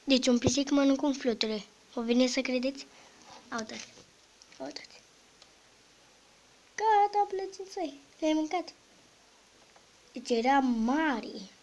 Deci un pisic mănâncă un fluture. Vă vine să credeți? Uitați. Uitați. Gata, plăcinței. Le-ai mâncat. Deci era mare.